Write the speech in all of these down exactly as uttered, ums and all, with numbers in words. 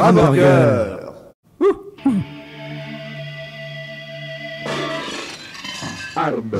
Hamburger. Arb.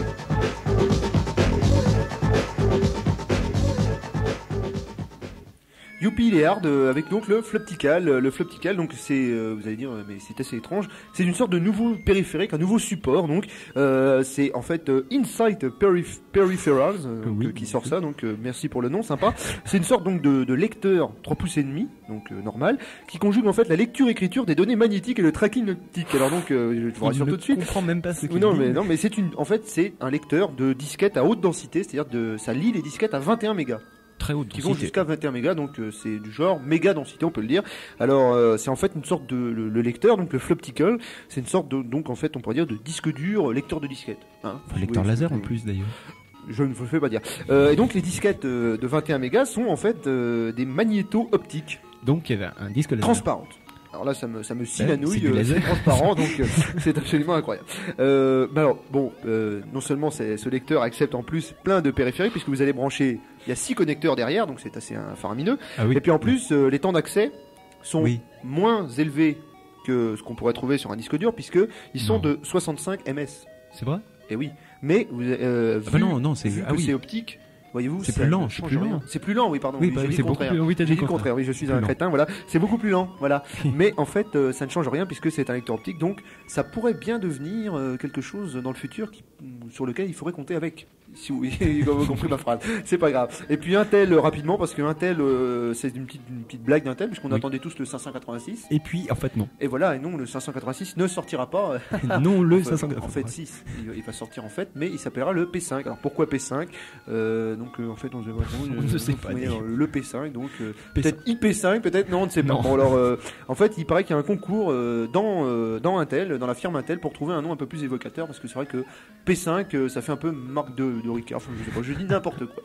Youpi, il est hard euh, avec donc le Floptical. Le Floptical, donc c'est, euh, vous allez dire, euh, mais c'est assez étrange. C'est une sorte de nouveau périphérique, un nouveau support. Donc euh, c'est en fait euh, Insight Perif- Peripherals euh, oui, que, qui sort ça. Donc euh, merci pour le nom, sympa. C'est une sorte donc de, de lecteur trois pouces et demi, donc euh, normal, qui conjugue en fait la lecture-écriture des données magnétiques et le tracking optique. Alors donc, euh, je vous rassure tout de suite. Je comprends même pas ce qu'il Non, dit. mais non, mais c'est une, en fait, c'est un lecteur de disquettes à haute densité, c'est-à-dire de, ça lit les disquettes à vingt et un mégas. Très haute Qui densité. vont jusqu'à vingt et un mégas, donc euh, c'est du genre méga densité, on peut le dire. Alors euh, c'est en fait une sorte de le, le lecteur, donc le Floptical, c'est une sorte de, donc en fait on pourrait dire de disque dur, lecteur de disquette. Hein, Enfin, lecteur oui, laser oui. en plus d'ailleurs. Je ne vous le fais pas dire. Euh, et donc les disquettes euh, de vingt et un mégas sont en fait euh, des magnétos optiques. Donc il y avait un disque laser. Transparentes. Alors là, ça me, ça me scie Ben, la nouille, c'est du euh, laser. c'est transparent, donc euh, c'est absolument incroyable. Euh, bah alors, bon, euh, non seulement c'est, ce lecteur accepte en plus plein de périphériques, puisque vous allez brancher, il y a six connecteurs derrière, donc c'est assez euh, faramineux. Ah oui. Et puis en plus, euh, les temps d'accès sont Oui. moins élevés que ce qu'on pourrait trouver sur un disque dur, puisque ils sont Non. de soixante-cinq mégaoctets. C'est vrai. Et oui, mais vous, euh, Ah bah vu, non, non, c'est vu ah que oui. c'est optique. Voyez-vous, C'est ça plus lent, ne c'est change plus rien. lent. C'est plus lent, oui, pardon. Oui, oui, bah j'ai oui, dit c'est le beaucoup contraire. plus- oui, t'as dit J'ai le dit le contraire. Oui, je suis Plus un lent. crétin, voilà. C'est beaucoup plus lent, voilà. Mais en fait, euh, ça ne change rien puisque c'est un lecteur optique, donc ça pourrait bien devenir euh, quelque chose dans le futur qui, sur lequel il faudrait compter avec. Si vous avez compris ma phrase, c'est pas grave. Et puis Intel euh, rapidement parce que Intel, euh, c'est une petite, une petite blague d'Intel puisqu'on Oui. attendait tous le cinq cent quatre-vingt-six. Et puis en fait non. Et voilà, et non, le cinq cent quatre-vingt-six ne sortira pas. non le En fait- cinq cent En quatre-vingts. fait, six. Il, il va sortir en fait, mais il s'appellera le P cinq. Alors pourquoi P cinq euh, Donc euh, en fait, on, On ne sait pas oui, dire. alors, le P cinq, donc euh, P cinq. peut-être I P cinq, peut-être non, on ne sait pas. Non. Bon, alors, euh, en fait, il paraît qu'il y a un concours euh, dans euh, dans Intel, dans la firme Intel, pour trouver un nom un peu plus évocateur, parce que c'est vrai que P cinq, euh, ça fait un peu marque de, de Ricard. Enfin, je sais pas, je dis n'importe quoi.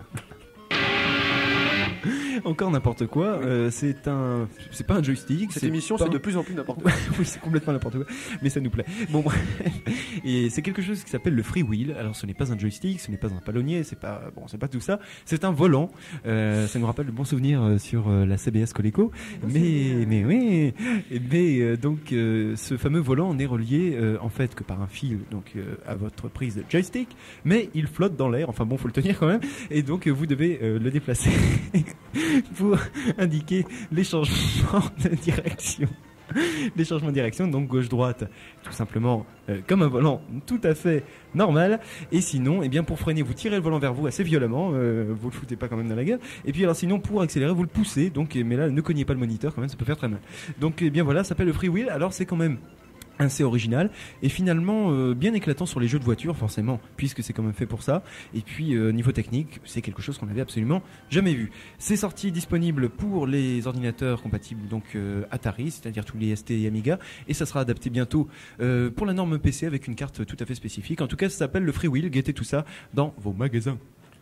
Encore n'importe quoi. euh, c'est un, c'est pas un joystick. Cette c'est émission, pas c'est un- de plus en plus n'importe quoi. oui, c'est complètement n'importe quoi, mais ça nous plaît. Bon, bref. Et c'est quelque chose qui s'appelle le freewheel. Alors, ce n'est pas un joystick, ce n'est pas un palonnier, c'est pas bon, c'est pas tout ça. C'est un volant. Euh, ça nous rappelle de bons souvenirs euh, sur euh, la C B S Coleco. Mais, mais oui, Et mais euh, donc euh, ce fameux volant n'est relié euh, en fait que par un fil, donc euh, à votre prise de joystick, mais il flotte dans l'air. Enfin bon, faut le tenir quand même. Et donc euh, vous devez euh, le déplacer pour indiquer les changements de direction. Les changements de direction, donc gauche-droite, tout simplement euh, comme un volant tout à fait normal. Et sinon, eh bien pour freiner, vous tirez le volant vers vous assez violemment, euh, vous le foutez pas quand même dans la gueule. Et puis alors sinon, pour accélérer, vous le poussez. Donc, mais là, ne cognez pas le moniteur quand même, ça peut faire très mal. Donc, eh bien voilà, ça s'appelle le freewheel. Alors c'est quand même assez original et finalement euh, bien éclatant sur les jeux de voiture forcément puisque c'est quand même fait pour ça et puis euh, niveau technique c'est quelque chose qu'on avait absolument jamais vu. C'est sorti disponible pour les ordinateurs compatibles donc euh, Atari, c'est-à-dire tous les S T et Amiga, et ça sera adapté bientôt euh, pour la norme P C avec une carte tout à fait spécifique. En tout cas ça s'appelle le Freewheel, guettez tout ça dans vos magasins.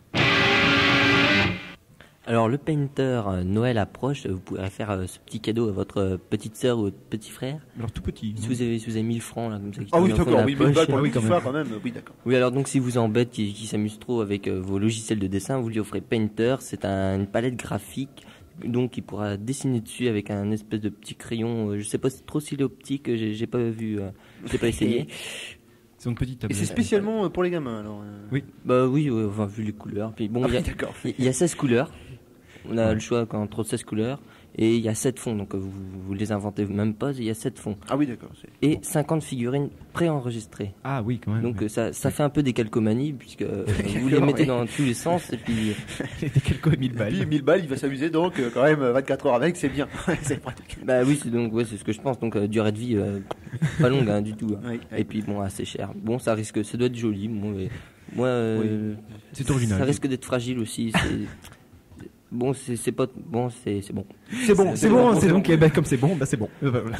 Alors le Painter, euh, Noël approche, vous pourrez faire euh, ce petit cadeau à votre euh, petite sœur ou votre petit frère. Alors tout petit. Si vous avez, si vous avez mille francs là, comme ça. qui Ah oui, tombent dans d'accord, la oui, poche. mille balles pour Ah le oui, petit quand frère quand même. Oui, d'accord. Oui, alors donc si vous embête, qui, qui s'amuse trop avec euh, vos logiciels de dessin, vous lui offrez Painter. C'est un, une palette graphique, donc il pourra dessiner dessus avec un espèce de petit crayon. Euh, je sais pas trop s'il est optique, j'ai, j'ai pas vu, euh, j'ai pas essayé. C'est une petite Et tablette. c'est spécialement euh, pour les gamins alors. euh. Oui. Bah oui, ouais, enfin vu les couleurs. Puis bon, Ah il y a- oui, d'accord. il y a seize couleurs. On a le choix entre seize couleurs. Et il y a sept fonds, donc euh, vous, vous les inventez même pas, il y a sept fonds. Ah oui, d'accord. c'est- Et cinquante figurines préenregistrées. Ah oui quand même. Donc oui. euh, ça, ça fait un peu des calcomanies, puisque euh, vous les mettez dans tous les sens, et puis... Des quelques mille Et balles. puis mille balles, il va s'amuser donc euh, quand même euh, vingt-quatre heures avec, c'est bien. C'est pratique. Bah oui, c'est donc ouais, c'est ce que je pense, donc euh, durée de vie euh, pas longue hein, du tout. hein. Oui, oui. Et puis bon, assez cher. Bon, ça risque, ça doit être joli, moi, mais- moi euh, C'est original. ça risque d'être fragile aussi. c'est- Bon, c'est c'est pas... Bon, c'est c'est bon. C'est bon, C'est bon, c'est donc eh ben, comme c'est bon, bah c'est bon. Euh, bah, voilà.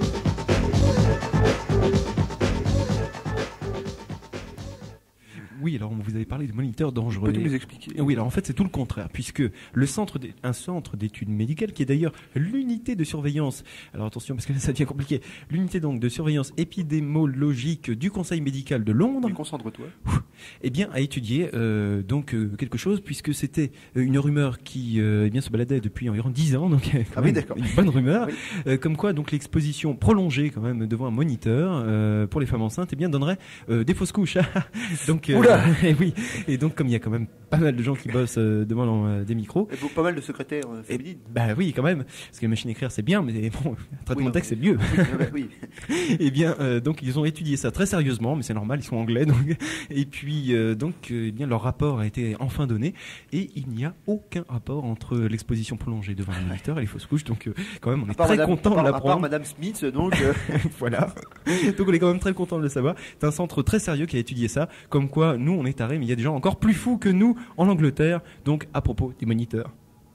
Oui, oui, alors vous avez parlé de moniteurs dangereux. Peux-tu nous expliquer? Oui, alors en fait c'est tout le contraire, puisque le centre, d'- un centre d'études médicales qui est d'ailleurs l'unité de surveillance. Alors attention parce que ça devient compliqué. L'unité donc de surveillance épidémiologique du Conseil médical de Londres. Mais concentre-toi. Eh bien, a étudié euh, donc euh, quelque chose, puisque c'était euh, une rumeur qui euh, eh bien se baladait depuis environ dix ans, donc euh, quand Ah oui, même d'accord. une bonne rumeur, Oui. euh, comme quoi donc l'exposition prolongée quand même devant un moniteur euh, pour les femmes enceintes, eh bien donnerait euh, des fausses couches. donc euh, Oula et oui, et donc comme il y a quand même pas mal de gens qui bossent euh, devant euh, des micros. Il faut pas mal de secrétaires euh, Et, féminines. bah oui, quand même, parce que la machine à écrire c'est bien, mais bon, le traitement Oui, de texte c'est mieux. Oui, bah oui. Eh bien, euh, donc ils ont étudié ça très sérieusement, mais c'est normal, ils sont anglais. Donc, et puis, euh, donc, euh, eh bien, leur rapport a été enfin donné, et il n'y a aucun rapport entre l'exposition prolongée devant le moniteur et les fausses couches. Donc, euh, quand même, on À est part très Madame- content à de part- À part l'apprendre. Madame Smith, donc. euh, Voilà. Donc, on est quand même très content de le savoir. C'est un centre très sérieux qui a étudié ça. Comme quoi, nous, on est tarés, mais il y a des gens encore plus fous que nous en Angleterre. Donc, à propos des moniteurs.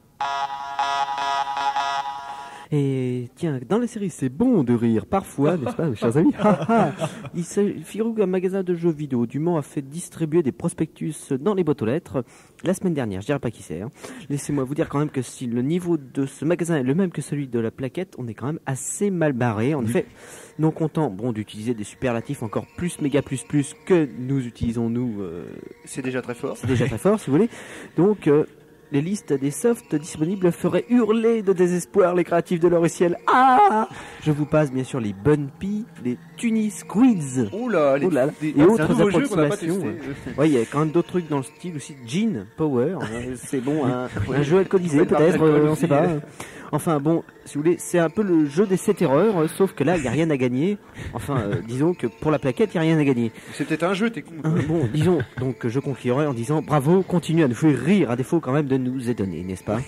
Et tiens, dans la série, c'est bon de rire parfois, n'est-ce pas, mes chers amis? Il s'agit- figurez-vous qu'un magasin de jeux vidéo du Mans a fait distribuer des prospectus dans les boîtes aux lettres la semaine dernière. Je dirais pas qui c'est. Hein. Laissez-moi vous dire quand même que si le niveau de ce magasin est le même que celui de la plaquette, on est quand même assez mal barré. En effet, non content, bon, d'utiliser des superlatifs encore plus méga plus plus que nous utilisons nous. euh, C'est déjà très fort. c'est déjà très fort, si vous voulez. Donc, euh, les listes des softs disponibles feraient hurler de désespoir les créatifs de l'or et ciel. Ah! Je vous passe bien sûr les Bun Pea, les Tunis Squids. Ouh là, les, Oh là là. des- Et c'est un autres nouveau jeu qu'on n'a pas approximations, testé. Ouais, il y a quand même d'autres trucs dans le style aussi. Gin Power, euh, c'est bon, un, un jeu alcoolisé Ouais, de peut-être, l'alcool euh, on aussi. sait pas. Enfin bon, si vous voulez, c'est un peu le jeu des sept erreurs, euh, sauf que là, il n'y a rien à gagner. Enfin, euh, disons que pour la plaquette, il n'y a rien à gagner. C'est peut-être un jeu, t'es con. Euh, bon, disons, donc je conclurai en disant bravo, continuez à nous faire rire, à défaut quand même de nous étonner, n'est-ce pas?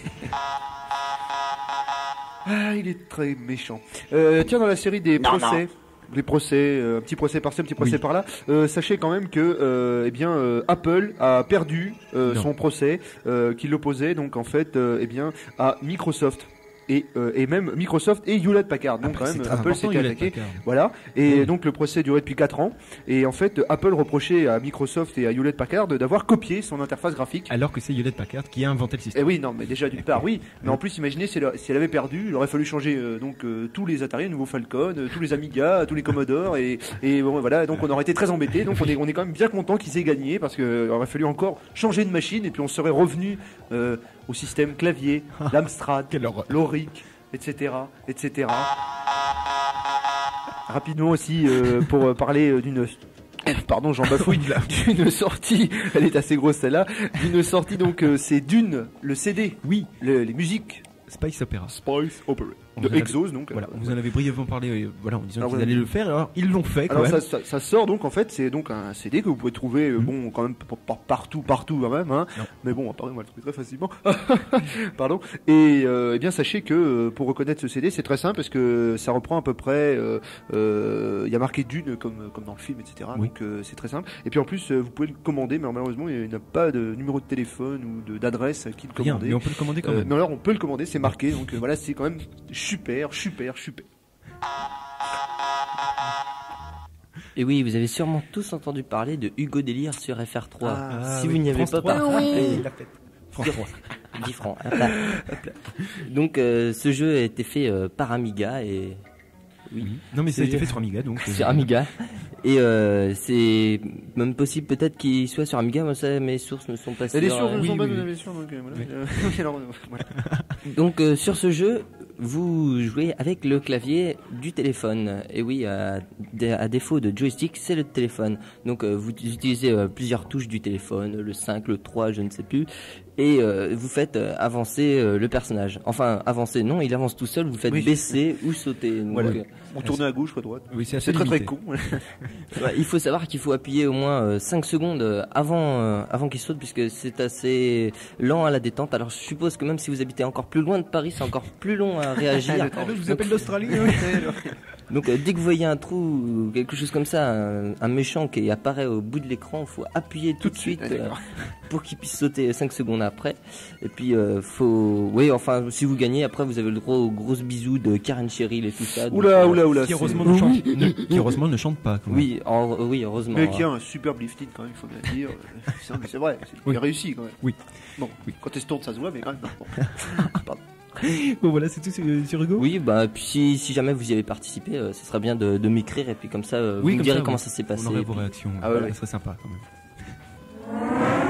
Ah, il est très méchant. Euh, tiens, dans la série des Non, procès, des procès, euh, un petit procès par-ci, un petit procès Oui. par-là, euh, sachez quand même que, euh, eh bien, euh, Apple a perdu euh, Non. son procès euh, qui l'opposait, donc en fait, euh, eh bien, à Microsoft. Et, euh, et même Microsoft et Hewlett Packard. Donc Ah, quand c'est même, très Apple important, s'était Hewlett attaqué. Packard. Voilà. Et Oui. donc le procès durait depuis quatre ans. Et en fait, Apple reprochait à Microsoft et à Hewlett Packard d'avoir copié son interface graphique. Alors que c'est Hewlett Packard qui a inventé le système. Eh oui, non, mais déjà d'une part, oui. Mais en plus, imaginez si elle, si elle avait perdu, il aurait fallu changer euh, donc euh, tous les Atari, les nouveaux Falcon, euh, tous les Amiga, tous les Commodore, et, et bon, voilà. Donc on aurait été très embêtés. Donc on est, on est quand même bien content qu'ils aient gagné parce qu'il aurait fallu encore changer de machine et puis on serait revenu euh, au système clavier, l'Amstrad, Quelle horreur. l'Auric, et cetera, et cetera. Rapidement aussi euh, pour euh, parler euh, d'une pardon, j'en bafouille, d'une sortie, elle est assez grosse celle-là, d'une sortie donc euh, c'est Dune, le C D, Oui, le- les musiques Spice Opera. Spice Opera On de vous en avait- Exos donc. Voilà, euh, on vous en avait brièvement parlé, euh, voilà, en disant Alors, qu'ils vous- allaient le faire. Alors ils l'ont fait quand Alors même. ça, ça, ça sort donc en fait c'est donc un C D que vous pouvez trouver euh, Mhm. bon quand même p- p- partout partout quand même hein. Non. Mais bon pardon moi le trouve très facilement pardon et euh, eh bien sachez que euh, pour reconnaître ce C D c'est très simple parce que ça reprend à peu près euh, euh, il y a marqué Dune comme comme dans le film etc Oui. donc euh, c'est très simple et puis en plus euh, vous pouvez le commander mais malheureusement il n'y a pas de numéro de téléphone ou de d'adresse à qui le Rien, commander. mais on peut le commander quand Euh, même. mais alors on peut le commander c'est marqué donc euh, voilà c'est quand même super super super. Et oui, vous avez sûrement tous entendu parler de Hugo Délire sur F R trois. Ah, si oui, vous n'y avez France pas trois. parlé, Il l'a fait. France trois. dix francs. Hop là. Hop là. Donc euh, ce jeu a été fait euh, par Amiga et Oui. Non mais ça a été C'est- fait sur Amiga donc. euh, sur Amiga. Et euh, c'est même possible peut-être qu'il soit sur Amiga, moi ça, mes sources ne sont pas Il y a des sûres. sources euh, ne oui, sont pas oui, de oui. bien sûr donc euh, voilà. Oui. Euh, alors, euh, voilà. Donc euh, sur ce jeu, vous jouez avec le clavier du téléphone. Et oui, à, dé- à défaut de joystick, c'est le téléphone. Donc euh, vous utilisez euh, plusieurs touches du téléphone, le cinq, le trois, je ne sais plus. Et euh, vous faites euh, avancer euh, le personnage. Enfin, avancer, non, il avance tout seul, vous faites Oui. baisser ou sauter. Donc, Voilà. euh, On tournait à gauche ou à droite. Oui, c'est assez C'est très très limité. con. ouais, il faut savoir qu'il faut appuyer au moins euh, cinq secondes euh, avant, euh, avant qu'il saute, puisque c'est assez lent à la détente. Alors je suppose que même si vous habitez encore plus loin de Paris, c'est encore plus long à réagir. Ah, je vous appelle d'Australie. oui. Donc euh, dès que vous voyez un trou ou quelque chose comme ça, un, un méchant qui apparaît au bout de l'écran, faut appuyer tout, tout de suite euh, pour qu'il puisse sauter cinq secondes après. Et puis euh, faut, oui, enfin si vous gagnez, après vous avez le droit aux grosses bisous de Karen Cheryl et tout ça. Oula, donc, oula, oula. Qui heureusement ne chante, ne, qui heureusement ne chante pas. Quand même. Oui, en, oui, heureusement. Mais qui a un superbe lifting quand même, il faut bien dire. C'est, c'est vrai, c'est Oui. réussi quand même. Oui. Bon, oui. Quand elle se tourne, ça se voit, mais quand même. Non, bon. Pardon. Bon voilà, c'est tout sur, sur Hugo. Oui, bah puis si, si jamais vous y avez participé, euh, ce serait bien de, de m'écrire et puis comme ça, euh, Oui, vous me comme direz ça, comment oui. ça s'est passé. On aurait et vos puis- réactions. Ah ouais, Voilà, ouais. ça serait sympa quand même.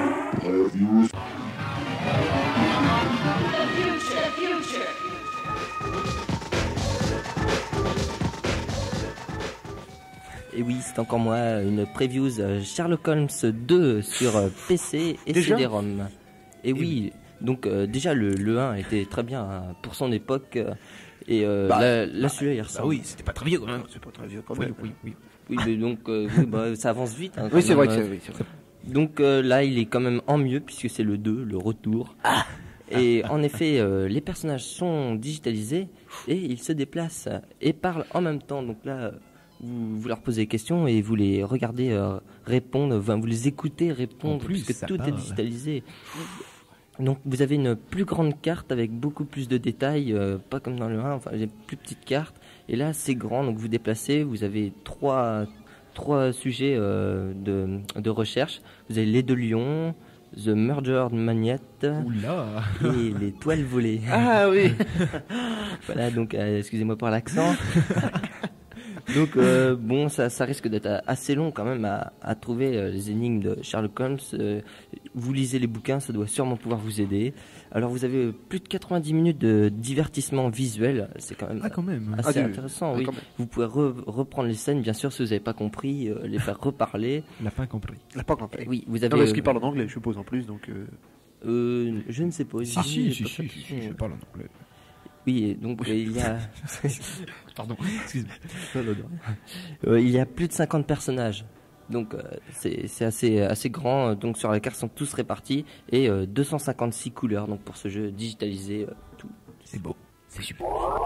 Et oui, c'est encore moi, une preview euh, Sherlock Holmes deux sur euh, P C et Déjà C D-ROM. Et oui, donc euh, déjà le, le un était très bien hein, pour son époque. euh, Et euh, Bah, là, là celui-là il Bah ressemble. oui, c'était pas très vieux quand même. C'est pas très vieux quand Oui, même. oui, oui. Oui, mais donc euh, oui, bah, ça avance vite. hein, quand Oui, c'est vrai même, que euh. c'est, oui, c'est vrai. Donc euh, là, il est quand même en mieux puisque c'est le deux, le retour. Et en effet, euh, les personnages sont digitalisés et ils se déplacent et parlent en même temps. Donc là, vous, vous leur posez des questions et vous les regardez euh, répondre, enfin, vous les écoutez répondre En plus, puisque ça tout parle. est digitalisé. Donc vous avez une plus grande carte avec beaucoup plus de détails, euh, pas comme dans le un, enfin les plus petites cartes. Et là, c'est grand, donc vous déplacez, vous avez trois, trois sujets euh, de, de recherche. Vous avez les deux lions, The Murdered Magnette Oula. et les toiles volées. Ah oui. Voilà, donc euh, excusez-moi pour l'accent. Donc euh, bon, ça, ça risque d'être assez long quand même à, à trouver euh, les énigmes de Sherlock Holmes. Euh, vous lisez les bouquins, ça doit sûrement pouvoir vous aider. Alors vous avez plus de quatre-vingt-dix minutes de divertissement visuel, c'est quand même Ah quand même. assez Ah, du- intéressant. ah, Oui. quand même. Vous pouvez re- reprendre les scènes, bien sûr, si vous n'avez pas compris, euh, les faire reparler. La fin compris. Il a pas compris. Oui, vous Non, avez. parce qu'il parle en anglais, je suppose, en plus, donc. euh, euh, je ne sais pas. Si j'ai- si j'ai si pas si, fait si, attention. je parle en anglais. Oui, et donc euh, il y a. Pardon. Excuse-moi. Euh, il y a plus de cinquante personnages. Donc euh, c'est c'est assez, assez grand. Donc sur la carte sont tous répartis. Et euh, deux cent cinquante-six couleurs donc pour ce jeu digitalisé. euh, tout. C'est beau. C'est super.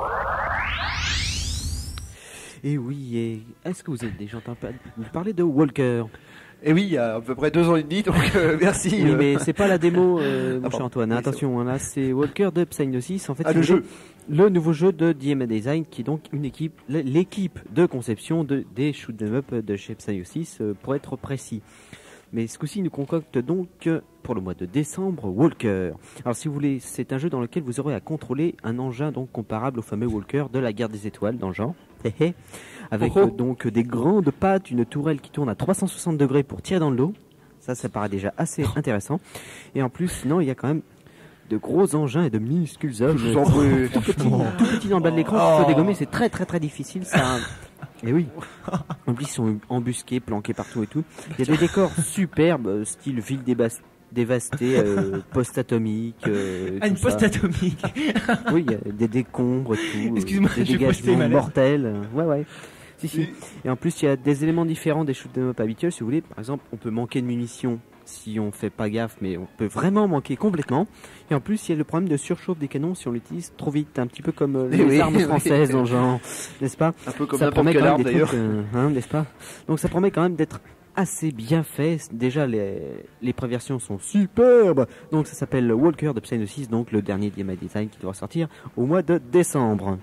Et oui, et est-ce que vous avez déjà entendu parler de Walker? Et oui, il y a à peu près deux ans et demi, donc euh, merci. Oui, euh. mais c'est pas la démo, euh, mon Ah, cher pardon. Antoine. Oui, Attention, hein, là, c'est Walker de Psygnosis. En fait, Ah, c'est le jeu. le nouveau jeu de D M A Design, qui est donc une équipe, l'équipe de conception de, des shoot 'em up de chez Psygnosis, euh, pour être précis. Mais ce coup-ci, il nous concocte donc euh, pour le mois de décembre Walker. Alors, si vous voulez, c'est un jeu dans lequel vous aurez à contrôler un engin donc comparable au fameux Walker de la Guerre des Étoiles dans le genre. Hé hé. Avec Oh oh. euh, donc des grandes pattes, une tourelle qui tourne à trois cent soixante degrés pour tirer dans le dos. Ça, ça paraît déjà assez intéressant. Et en plus, sinon, il y a quand même de gros engins et de minuscules hommes. Je vous en prie. Tout petit, tout petit dans le bas de l'écran, qu'il faut dégommer, c'est très très très difficile. Ça... Et oui. En plus, ils sont embusqués, planqués partout et tout. Il y a des décors superbes, euh, style ville débas- dévastée, euh, post-atomique. euh, Ah, une tout ça. post-atomique. Oui, il y a des décombres, tout. euh, Excuse-moi, des j'ai posté dégagements ma lettre. mortels. euh, Ouais, ouais. Si, si. Et en plus, il y a des éléments différents des shoot 'em up habituels, si vous voulez. Par exemple, on peut manquer de munitions si on fait pas gaffe, mais on peut vraiment manquer complètement. Et en plus, il y a le problème de surchauffe des canons si on l'utilise trop vite, un petit peu comme euh, Eh les oui, armes oui. françaises dans le genre, n'est-ce pas? Un peu comme Ça n'importe promet quelle quand même arme des d'ailleurs. trucs, euh, hein, n'est-ce pas? Donc ça promet quand même d'être assez bien fait. Déjà, les, les préversions sont superbes. Donc ça s'appelle Walker de Psygnosis, donc le dernier D M A Design qui doit sortir au mois de décembre.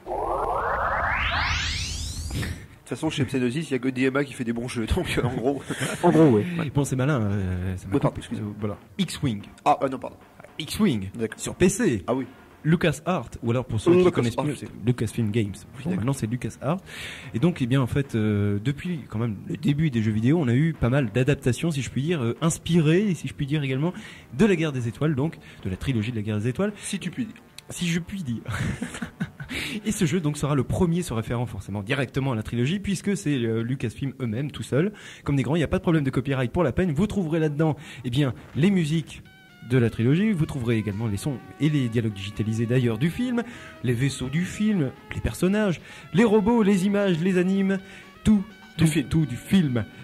De toute façon, chez Psygnosis, il n'y a que D M A qui fait des bons jeux, donc euh, en gros. En gros, oui. Bon, c'est malin. euh, ça m'a Oui, pardon, coupé. excusez-moi. Euh, Voilà. X-Wing. Ah, ah non, pardon. X-Wing. D'accord. Sur P C. Ah oui. LucasArts, ou alors pour ceux qui Lucas connaissent Art. mieux, c'est Lucasfilm Games. Bon, d'accord. maintenant c'est LucasArts. Et donc, eh bien, en fait, euh, depuis quand même le début des jeux vidéo, on a eu pas mal d'adaptations, si je puis dire, euh, inspirées, si je puis dire également, de la Guerre des Étoiles, donc de la trilogie de la Guerre des Étoiles, Si tu puis dire. si je puis dire. Et ce jeu donc sera le premier se référant forcément directement à la trilogie, puisque c'est euh, Lucasfilm eux-mêmes tout seuls, comme des grands. Il n'y a pas de problème de copyright pour la peine. Vous trouverez là-dedans, eh bien, les musiques de la trilogie. Vous trouverez également les sons et les dialogues digitalisés d'ailleurs du film, les vaisseaux du film, les personnages, les robots, les images, les animes, tout, tout, Du film. tout du film.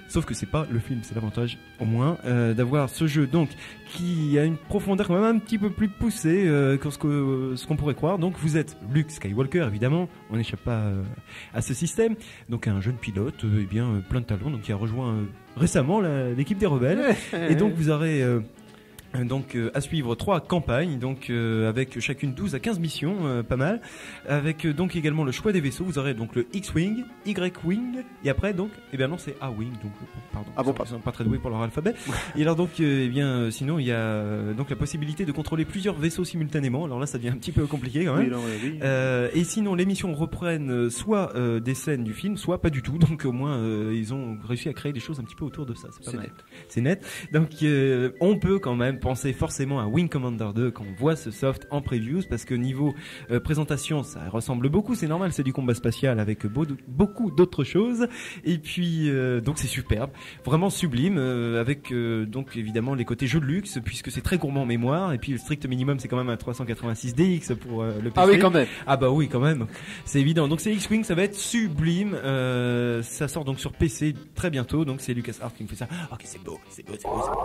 Sauf que c'est pas le film, c'est l'avantage au moins euh, d'avoir ce jeu donc qui a une profondeur quand même un petit peu plus poussée euh, que ce que euh, ce qu'on pourrait croire. Donc vous êtes Luke Skywalker évidemment, on n'échappe pas euh, à ce système. Donc un jeune pilote, euh, eh bien euh, plein de talents, donc qui a rejoint euh, récemment la, l'équipe des rebelles. Et donc vous aurez euh, donc euh, à suivre trois campagnes, donc euh, avec chacune douze à quinze missions, euh, pas mal. Avec euh, donc également le choix des vaisseaux, vous aurez donc le X-Wing, Y-Wing, et après donc, eh bien non c'est A-Wing, donc euh, pardon, ah bon, ils sont pas très doués pour leur alphabet. Et alors donc, euh, eh bien euh, sinon il y a euh, donc la possibilité de contrôler plusieurs vaisseaux simultanément. Alors là ça devient un petit peu compliqué quand même. Oui, non, oui, oui. Euh, et sinon les missions reprennent euh, soit euh, des scènes du film, soit pas du tout. Donc au moins euh, ils ont réussi à créer des choses un petit peu autour de ça. C'est, pas C'est mal. net. C'est net. Donc euh, on peut quand même penser forcément à Wing Commander deux quand on voit ce soft en previews, parce que niveau euh, présentation ça ressemble beaucoup, c'est normal, c'est du combat spatial avec beau, beaucoup d'autres choses, et puis euh, donc c'est superbe, vraiment sublime, euh, avec euh, donc évidemment les côtés jeux de luxe puisque c'est très gourmand en mémoire, et puis le strict minimum c'est quand même un trois cent quatre-vingt-six D X pour euh, le P C. Ah oui, quand même. Ah bah oui, quand même, c'est évident. Donc c'est X-Wing, ça va être sublime, euh, ça sort donc sur P C très bientôt, donc c'est LucasArts qui me fait ça. Ok, c'est beau, c'est beau, c'est beau, c'est beau.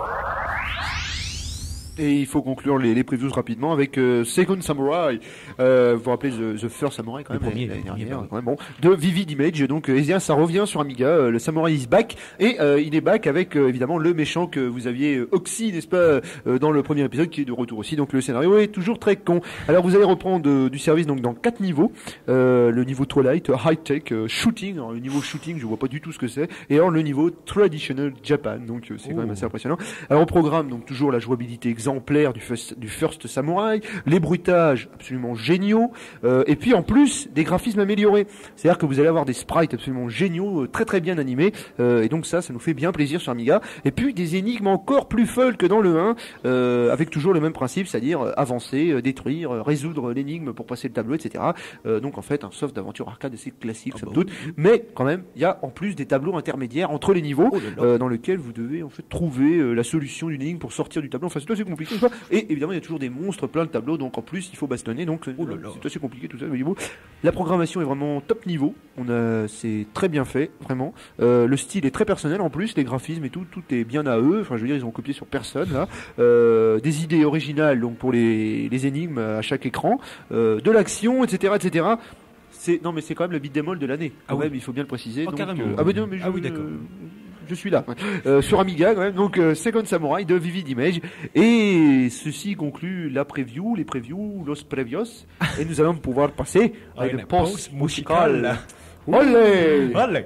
Et il faut conclure les, les previews rapidement avec euh, Second Samurai. Euh, vous vous rappelez The, The First Samurai quand Le même premier, l'année le premier, dernière, pardon. quand même, bon, de Vivid Image. Donc euh, et bien, ça revient sur Amiga. Euh, le Samurai is back, et euh, il est back avec euh, évidemment le méchant que vous aviez euh, Oxy, n'est-ce pas, euh, dans le premier épisode, qui est de retour aussi. Donc le scénario est toujours très con. Alors vous allez reprendre euh, du service donc dans quatre niveaux. Euh, le niveau Twilight, euh, High Tech, euh, Shooting. Alors, le niveau Shooting, je vois pas du tout ce que c'est. Et alors le niveau Traditional Japan. Donc euh, c'est Oh. quand même assez impressionnant. Alors au programme, donc toujours la jouabilité exemplaire du first, du First Samurai, les bruitages absolument géniaux, euh, et puis en plus des graphismes améliorés. C'est-à-dire que vous allez avoir des sprites absolument géniaux, euh, très très bien animés, euh, et donc ça, ça nous fait bien plaisir sur Amiga. Et puis des énigmes encore plus folles que dans le un, euh, avec toujours le même principe, c'est-à-dire euh, avancer, euh, détruire, euh, résoudre l'énigme pour passer le tableau, et cetera. Euh, donc en fait, un soft d'aventure arcade assez classique, Ah somme bah toute. Mais quand même, il y a en plus des tableaux intermédiaires entre les niveaux, Oh là là. euh, dans lesquels vous devez en fait trouver euh, la solution d'une énigme pour sortir du tableau. Enfin, c'est assez compliqué, quoi. Et évidemment, il y a toujours des monstres, plein de tableaux, donc en plus, il faut bastonner. Donc, Oh là là. c'est assez compliqué tout ça. Voyez-vous. La programmation est vraiment top niveau. On a, c'est très bien fait, vraiment. Euh, le style est très personnel en plus, les graphismes et tout, tout est bien à eux. Enfin, je veux dire, ils ont copié sur personne là. Euh, des idées originales, donc pour les, les énigmes à chaque écran, euh, de l'action, et cetera, et cetera. C'est, non, mais c'est quand même le beat démol de l'année. Quand Ah oui. même, il faut bien le préciser. Oh, donc, carrément. euh, ah, bah non, mais je, Ah oui, d'accord. euh, je suis là. Euh, sur Amiga, quand même. Donc, euh, Second Samurai de Vivid Image. Et ceci conclut la preview, les previews, los previos. Et nous allons pouvoir passer à À une une pause pause musicale. musicale. Olé! Allez.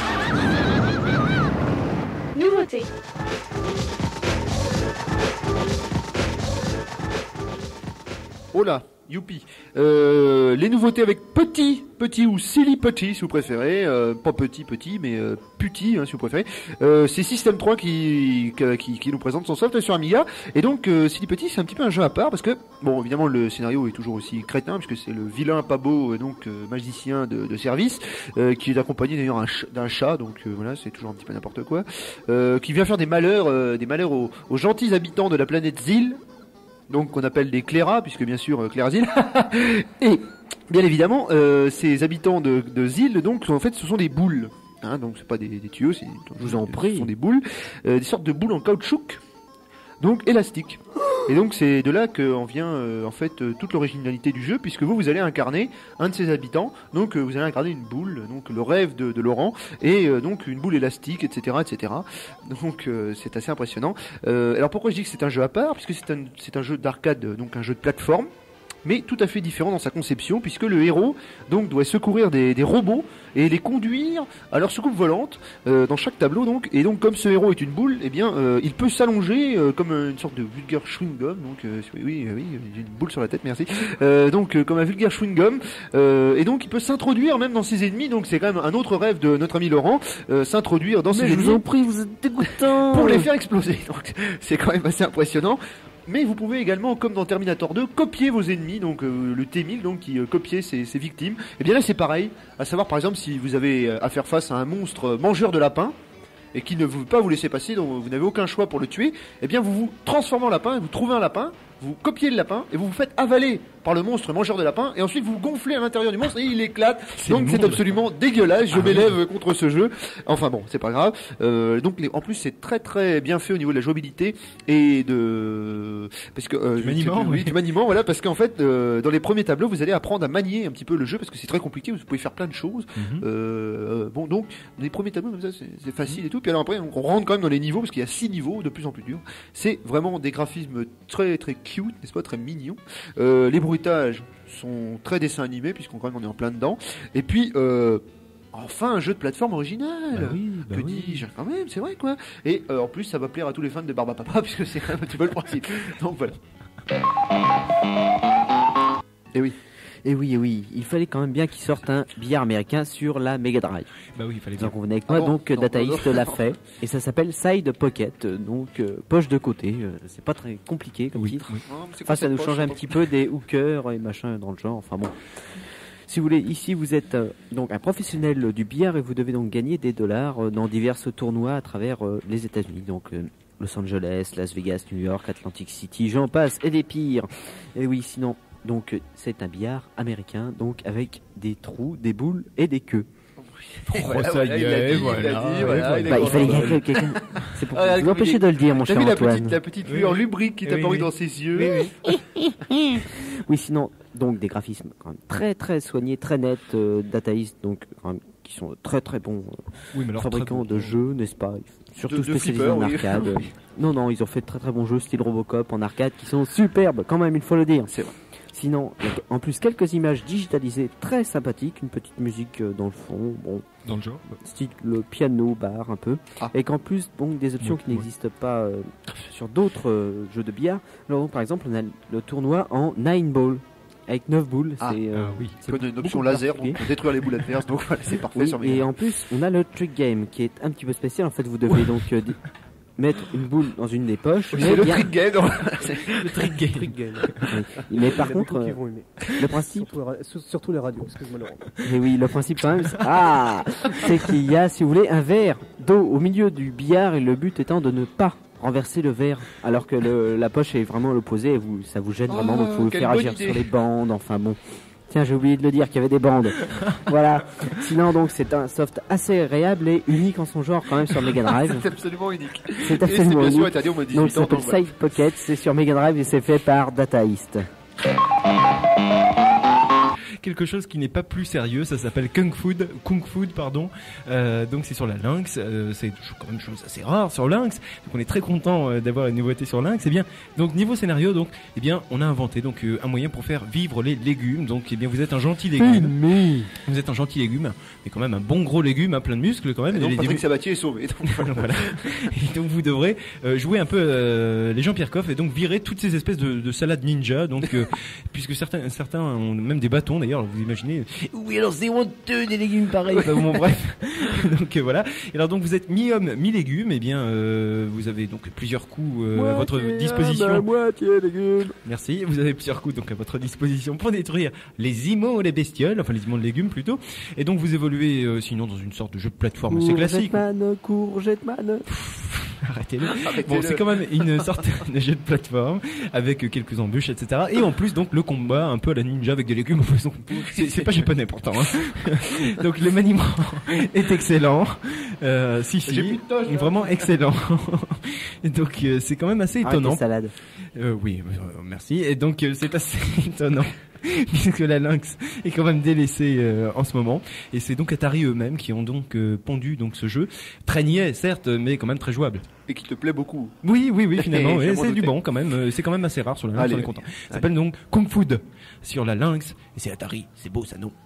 Nouveauté. Oh là, youpi. Euh, les nouveautés avec petit, petit ou silly petit si vous préférez, euh, pas petit petit mais euh, puti hein, si vous préférez. Euh, c'est System trois qui, qui qui nous présente son soft sur Amiga, et donc euh, silly petit c'est un petit peu un jeu à part parce que bon évidemment le scénario est toujours aussi crétin puisque c'est le vilain pas beau euh, donc euh, magicien de, de service euh, qui est accompagné d'ailleurs un ch- d'un chat, donc euh, voilà, c'est toujours un petit peu n'importe quoi, euh, qui vient faire des malheurs euh, des malheurs aux, aux gentils habitants de la planète Zil, donc qu'on appelle des Cléras, puisque bien sûr euh, Clérazil. Et bien évidemment, euh, ces habitants de, de Zil, donc en fait, ce sont des boules. Hein, donc c'est pas des, des tuyaux, c'est, Je vous en ce prie. sont des boules, euh, des sortes de boules en caoutchouc, donc élastiques. Et donc c'est de là qu'en vient euh, en fait euh, toute l'originalité du jeu, puisque vous vous allez incarner un de ces habitants, donc euh, vous allez incarner une boule, donc le rêve de, de Laurent, et euh, donc une boule élastique, et cetera, et cetera. Donc euh, c'est assez impressionnant. Euh, alors pourquoi je dis que c'est un jeu à part, puisque c'est un c'est un jeu d'arcade, euh, donc un jeu de plateforme, mais tout à fait différent dans sa conception, puisque le héros donc doit secourir des, des robots et les conduire à leur soucoupe volante euh, dans chaque tableau, donc. Et donc comme ce héros est une boule, eh bien euh, il peut s'allonger euh, comme une sorte de vulgaire chewing gum, donc euh, oui oui oui j'ai une boule sur la tête, merci. Euh, donc euh, comme un vulgaire chewing gum, euh, et donc il peut s'introduire même dans ses ennemis, donc c'est quand même un autre rêve de notre ami Laurent, euh, s'introduire dans ses Mais je ennemis vous en prie, vous êtes dégoûtant. pour les faire exploser. Donc c'est quand même assez impressionnant. Mais vous pouvez également, comme dans Terminator deux, copier vos ennemis, donc euh, le T mille donc qui euh, copiait ses, ses victimes. Et bien là c'est pareil, à savoir par exemple si vous avez euh, à faire face à un monstre euh, mangeur de lapins et qui ne veut pas vous laisser passer, donc vous n'avez aucun choix pour le tuer, et bien vous vous transformez en lapin, vous trouvez un lapin, vous copiez le lapin et vous vous faites avaler par le monstre mangeur de lapin et ensuite vous vous gonflez à l'intérieur du monstre et il éclate. C'est Donc c'est immonde. absolument dégueulasse. Je Ah, m'élève oui. contre ce jeu. Enfin bon, c'est pas grave. Euh, donc les, en plus c'est très très bien fait au niveau de la jouabilité et de parce que euh, Du maniement, oui, oui. du maniement voilà parce qu'en fait euh, dans les premiers tableaux vous allez apprendre à manier un petit peu le jeu parce que c'est très compliqué. Vous pouvez faire plein de choses. Mhm. Euh, bon donc les premiers tableaux comme ça c'est, c'est facile et tout. Puis alors après on rentre quand même dans les niveaux parce qu'il y a six niveaux de plus en plus durs. C'est vraiment des graphismes très très cute, n'est-ce pas, très mignons. Euh, les bruitages sont très dessins animés puisqu'on quand même on est en plein dedans. Et puis euh, enfin un jeu de plateforme original. Bah oui, bah que oui. dis-je quand même, c'est vrai quoi. Et euh, en plus ça va plaire à tous les fans de Barbapapa puisque c'est quand même un petit peu le principe. Donc voilà. Et oui. Et oui, et oui, il fallait quand même bien qu'ils sortent un billard américain sur la Mega Drive. Bah oui, il fallait Vous bien. en convenez avec Ah moi, bon donc Non, Data non, East non. l'a fait. Et ça s'appelle Side Pocket, euh, donc euh, poche de côté. euh, c'est pas très compliqué comme Oui, titre. oui. Enfin, ça nous change un petit peu des hookers et machin dans le genre. Enfin bon. Si vous voulez, ici vous êtes euh, donc un professionnel du billard et vous devez donc gagner des dollars euh, dans divers tournois à travers euh, les États-Unis. Donc euh, Los Angeles, Las Vegas, New York, Atlantic City, j'en passe et des pires. Et oui, sinon, donc euh, c'est un billard américain, donc avec des trous, des boules et des queues. Oh, ça y il l'a est, dit, voilà, il l'a dit, ouais, voilà, il est Bah, il fallait content. bien que quelqu'un. C'est pour Ah, vous comme empêcher il est- de le dire, mon T'as cher vu la Antoine. petite, la petite Oui, lueur oui. lubrique qui Oui, t'apparu oui. dans ses yeux. Oui, oui. Oui, sinon, donc des graphismes quand même très très soignés, très nets, euh, Data East, donc quand même, qui sont très très bons euh, Oui, mais alors, fabricants très de bon. jeux, n'est-ce pas? Surtout De- de spécialisés flippers, en oui. arcade. Non, non, ils ont fait de très très bons jeux style Robocop en arcade qui sont superbes, quand même, il faut le dire. C'est vrai. Sinon, il y a en plus quelques images digitalisées très sympathiques, une petite musique euh, dans le fond, bon, Dans le genre. bah. style le piano bar un peu, Ah. et qu'en plus bon des options Ouais, qui ouais. n'existent pas euh, sur d'autres euh, jeux de billard. Alors donc, par exemple on a le tournoi en nine ball avec neuf boules. Ah, c'est, euh, Ah oui. C'est une option beaucoup laser particulier. pour détruire les boules adverses, donc voilà, c'est parfait oui, sur et mes. en plus on a le trick game qui est un petit peu spécial. En fait vous devez donc euh, di- mettre une boule dans une des poches. C'est le bien- trick game. Le trick game. Trick game. Oui. Mais par Il y en a contre beaucoup qui euh, vont aimer. le principe, Surtout, les ra- sur- surtout les radios, excuse-moi Laurent. mais oui le principe quand même, c'est- ah, c'est qu'il y a si vous voulez un verre d'eau au milieu du billard et le but étant de ne pas renverser le verre alors que le, la poche est vraiment à l'opposé et vous, ça vous gêne vraiment, donc il faut Oh, le quelle faire bonne agir idée. sur les bandes, enfin bon. Tiens, j'ai oublié de le dire qu'il y avait des bandes. Voilà. Sinon, donc, c'est un soft assez agréable et unique en son genre quand même sur Mega Drive. C'est absolument unique. C'est Et c'est absolument bien sûr unique. interdit au moins Donc, dix-huit ça ans. s'appelle donc voilà. Side Pocket, c'est sur Mega Drive et c'est fait par Data East. Quelque chose qui n'est pas plus sérieux, ça s'appelle Kung Fu, Kung Fu, pardon. Euh, donc c'est sur la Lynx, euh, c'est quand même une chose assez rare sur Lynx. Donc on est très content euh, d'avoir une nouveauté sur Lynx. Et bien, donc niveau scénario, donc eh bien on a inventé donc euh, un moyen pour faire vivre les légumes. Donc eh bien vous êtes un gentil légume, Mais... vous êtes un gentil légume, mais quand même un bon gros légume, à plein de muscles quand même. Et Et donc les Patrick légumes- Sabatier est sauvé. Donc, voilà. voilà. Et donc vous devrez euh, jouer un peu euh, les Jean-Pierre Coff et donc virer toutes ces espèces de, de salades ninja. Donc euh, puisque certains certains ont même des bâtons d'ailleurs, vous imaginez. Oui alors c'est honteux des légumes pareils. Enfin, bon bref. donc euh, voilà. Et alors donc vous êtes mi-homme mi-légume. Et bien euh, vous avez donc plusieurs coups euh, à votre disposition. Moitié légumes. Merci. Vous avez plusieurs coups donc à votre disposition pour détruire les immondes, les bestioles, enfin les immondes légumes plutôt. Et donc vous évoluez euh, sinon dans une sorte de jeu de plateforme assez classique. Courgette-man, courgette-man. Arrêtez-le. Arrêtez-le. Bon, c'est quand même une sorte de jeu de plateforme avec quelques embûches, et cetera. Et en plus, donc, le combat un peu à la ninja avec des légumes. En plus, donc, c'est, c'est pas japonais pourtant. Hein. Donc, le maniement est excellent. Euh, si, J'ai plus si. de toche, là. Vraiment excellent. Et donc, euh, c'est quand même assez Arrête étonnant. les salades. Euh, oui, euh, merci. Et donc, euh, c'est assez étonnant. Puisque la Lynx est quand même délaissée euh, en ce moment, et c'est donc Atari eux-mêmes qui ont donc euh, pondu donc ce jeu, très niais certes, mais quand même très jouable. Et qui te plaît beaucoup. Oui, oui, oui, finalement, J'ai ouais, m'en c'est du doutais. bon quand même. euh, C'est quand même assez rare sur la Lynx, Allez, on est content. Ça s'appelle donc Kung Fu sur la Lynx, et c'est Atari, c'est beau ça, non?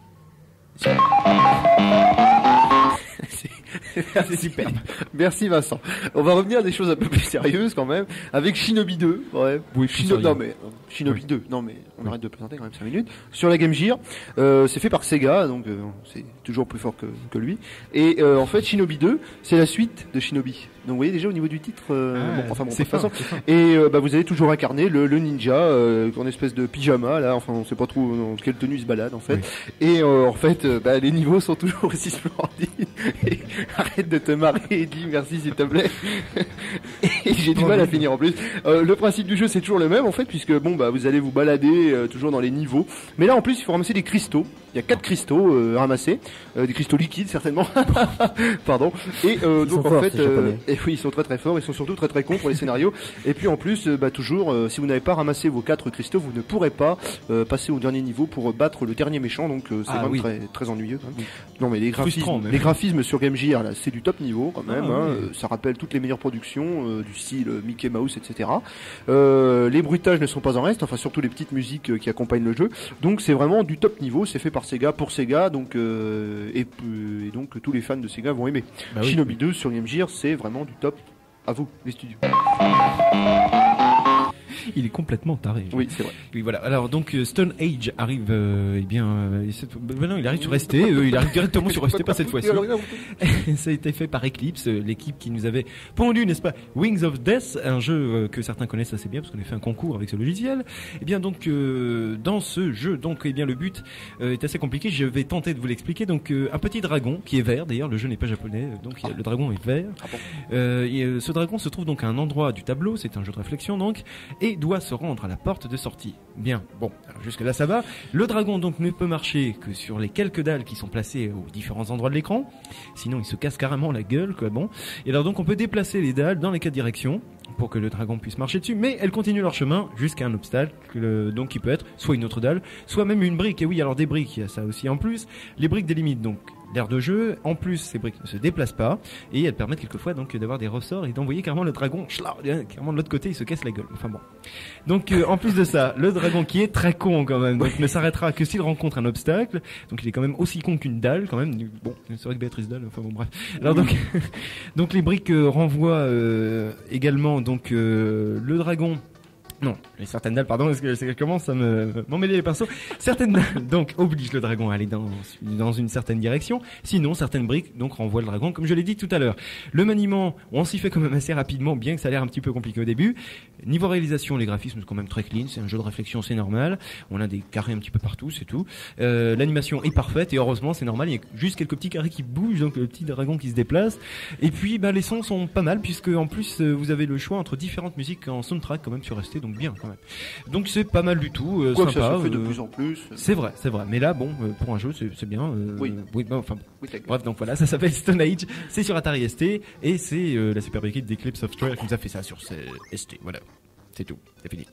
C'est super. Merci Vincent. On va revenir à des choses un peu plus sérieuses quand même, avec Shinobi deux. Ouais. Oui, Shino- sérieux. non mais euh, Shinobi deux. Non mais on arrête de plaisanter quand même cinq minutes. Sur la Game Gear, euh, c'est fait par Sega, donc euh, c'est toujours plus fort que, que lui. Et euh, en fait, Shinobi deux, c'est la suite de Shinobi. Donc vous voyez déjà au niveau du titre, euh, Ah, bon, enfin bon, c'est de toute façon. fin, c'est fin. Et euh, bah, vous allez toujours incarner le, le ninja euh, en espèce de pyjama là, enfin on sait pas trop dans quelle tenue il se balade en fait. Et euh, en fait, euh, bah, les niveaux sont toujours aussi splendides. Et arrête de te marrer et dis merci s'il te plaît. J'ai du mal à finir en plus. Euh, le principe du jeu c'est toujours le même en fait, puisque bon bah vous allez vous balader euh, toujours dans les niveaux. Mais là en plus il faut ramasser des cristaux. Il y a quatre cristaux euh, ramassés, euh, des cristaux liquides certainement. Pardon. Et euh, Ils donc sont en forts, fait, ces euh, Japonais. et oui ils sont très très forts. Ils sont surtout très très cons pour les scénarios. Et puis en plus euh, bah toujours euh, si vous n'avez pas ramassé vos quatre cristaux, vous ne pourrez pas euh, passer au dernier niveau pour battre le dernier méchant. Donc euh, c'est Ah, vraiment oui. très très ennuyeux. Quand même. Oui. Non mais les Frustrant, graphismes, même. les graphismes sur Game Gear là, c'est du top niveau quand même. Ah, hein. oui. Euh, Ça rappelle toutes les meilleures productions euh, du style euh, Mickey Mouse, et cetera. Euh, les bruitages ne sont pas en reste, enfin surtout les petites musiques euh, qui accompagnent le jeu. Donc c'est vraiment du top niveau. C'est fait par Sega pour Sega, donc euh, et, euh, et donc tous les fans de Sega vont aimer. Bah oui. Shinobi deux sur Game Gear, c'est vraiment du top. À vous, les studios. Il est complètement taré. Oui, c'est vrai. Oui, voilà. Alors donc euh, Stone Age arrive, euh, eh bien, euh, c'est- ben non, il arrive sur S T, euh, il arrive directement sur S T, pas cette fois-ci. Ça a été fait par Eclipse, euh, l'équipe qui nous avait pondu, n'est-ce pas, Wings of Death, un jeu euh, que certains connaissent assez bien parce qu'on a fait un concours avec ce logiciel. Eh bien donc euh, dans ce jeu, donc eh bien le but euh, est assez compliqué. Je vais tenter de vous l'expliquer. Donc euh, un petit dragon qui est vert. D'ailleurs, le jeu n'est pas japonais, donc il y a- le dragon est vert. Ah bon. Euh, et, euh, ce dragon se trouve donc à un endroit du tableau. C'est un jeu de réflexion donc, et doit se rendre à la porte de sortie. Bien. Bon, alors jusque là ça va. Le dragon donc ne peut marcher que sur les quelques dalles qui sont placées aux différents endroits de l'écran. Sinon, il se casse carrément la gueule, quoi. Bon. Et alors donc, on peut déplacer les dalles dans les quatre directions pour que le dragon puisse marcher dessus, mais elles continuent leur chemin jusqu'à un obstacle, euh, donc qui peut être soit une autre dalle, soit même une brique. Et oui, alors des briques, il y a ça aussi en plus. Les briques délimitent donc l'aire de jeu. En plus, ces briques ne se déplacent pas et elles permettent quelquefois donc d'avoir des ressorts et d'envoyer carrément le dragon, schla, carrément de l'autre côté, il se casse la gueule. Enfin bon. Donc euh, en plus de ça, le dragon qui est très con quand même, donc ne s'arrêtera que s'il rencontre un obstacle. Donc il est quand même aussi con qu'une dalle quand même. Bon, c'est vrai que Béatrice Dalle, enfin bon bref. Alors donc, donc les briques euh, renvoient euh, également donc euh, le dragon. Non, les certaines dalles, pardon, parce que ça commence à me m'emmêler les pinceaux. Certaines dalles, donc, obligent le dragon à aller dans, dans une certaine direction. Sinon, certaines briques, donc, renvoient le dragon, comme je l'ai dit tout à l'heure. Le maniement, on s'y fait quand même assez rapidement, bien que ça a l'air un petit peu compliqué au début. Niveau réalisation, les graphismes sont quand même très clean. C'est un jeu de réflexion, c'est normal. On a des carrés un petit peu partout, c'est tout. Euh, l'animation est parfaite, et heureusement, c'est normal. Il y a juste quelques petits carrés qui bougent, donc le petit dragon qui se déplace. Et puis, bah, les sons sont pas mal, puisque, en plus, euh, vous avez le choix entre différentes musiques en soundtrack, quand même, sur S T. Donc bien quand même. Donc c'est pas mal du tout, euh, Quoi que sympa. ça se fait de euh, plus en plus. c'est vrai, c'est vrai. Mais là, bon, euh, pour un jeu, c'est c'est bien. euh, Oui. bah, enfin, Oui, t'as- bref, donc voilà, ça s'appelle Stone Age. C'est sur Atari S T et c'est euh, la superbe équipe d'Eclipse Software qui nous a fait ça sur ce S T. Voilà, c'est tout, c'est fini.